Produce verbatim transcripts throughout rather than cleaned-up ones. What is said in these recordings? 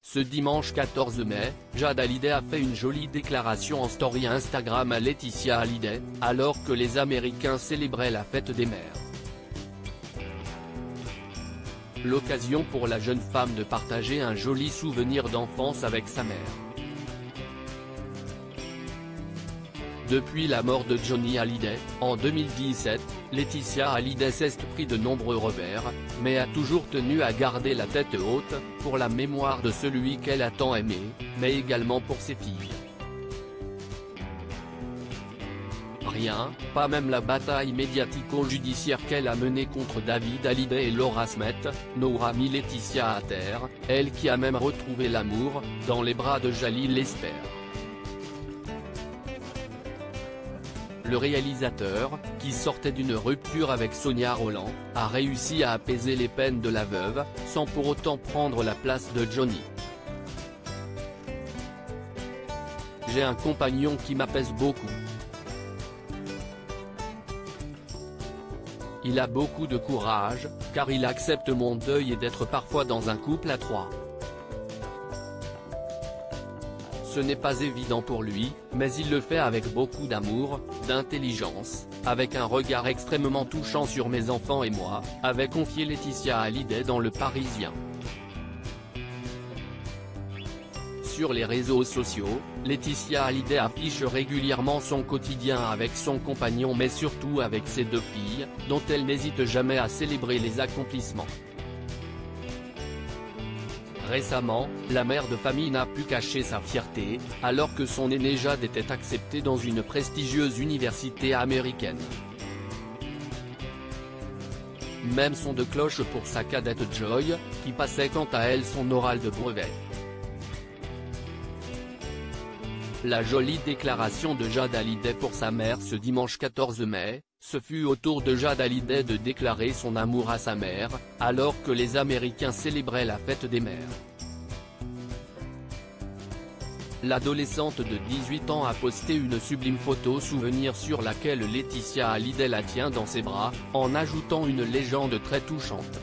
Ce dimanche quatorze mai, Jade Hallyday a fait une jolie déclaration en story Instagram à Laetitia Hallyday, alors que les Américains célébraient la fête des mères. L'occasion pour la jeune femme de partager un joli souvenir d'enfance avec sa mère. Depuis la mort de Johnny Hallyday, en deux mille dix-sept, Laetitia Hallyday s'est pris de nombreux revers, mais a toujours tenu à garder la tête haute, pour la mémoire de celui qu'elle a tant aimé, mais également pour ses filles. Rien, pas même la bataille médiatico-judiciaire qu'elle a menée contre David Hallyday et Laura Smet, n'aura mis Laetitia à terre, elle qui a même retrouvé l'amour, dans les bras de Jalil Lesper. Le réalisateur, qui sortait d'une rupture avec Sonia Rolland, a réussi à apaiser les peines de la veuve, sans pour autant prendre la place de Johnny. J'ai un compagnon qui m'apaise beaucoup. Il a beaucoup de courage, car il accepte mon deuil et d'être parfois dans un couple à trois. Ce n'est pas évident pour lui, mais il le fait avec beaucoup d'amour, d'intelligence, avec un regard extrêmement touchant sur mes enfants et moi, avait confié Laetitia Hallyday dans Le Parisien. Sur les réseaux sociaux, Laetitia Hallyday affiche régulièrement son quotidien avec son compagnon mais surtout avec ses deux filles, dont elle n'hésite jamais à célébrer les accomplissements. Récemment, la mère de famille n'a pu cacher sa fierté, alors que son aîné Jade était accepté dans une prestigieuse université américaine. Même son de cloche pour sa cadette Joy, qui passait quant à elle son oral de brevet. La jolie déclaration de Jade Hallyday pour sa mère ce dimanche quatorze mai, ce fut au tour de Jade Hallyday de déclarer son amour à sa mère, alors que les Américains célébraient la fête des mères. L'adolescente de dix-huit ans a posté une sublime photo souvenir sur laquelle Laetitia Hallyday la tient dans ses bras, en ajoutant une légende très touchante.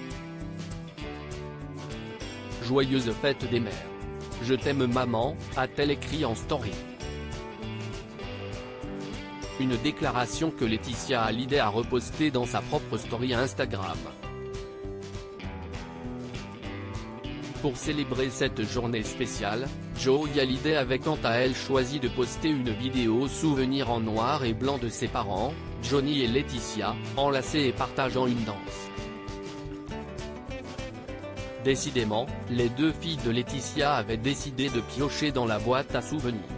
Joyeuse fête des mères. Je t'aime maman, a-t-elle écrit en story. Une déclaration que Laetitia Hallyday a repostée dans sa propre story Instagram. Pour célébrer cette journée spéciale, Joy Hallyday avait quant à elle choisi de poster une vidéo souvenir en noir et blanc de ses parents, Johnny et Laetitia, enlacés et partageant une danse. Décidément, les deux filles de Laetitia avaient décidé de piocher dans la boîte à souvenirs.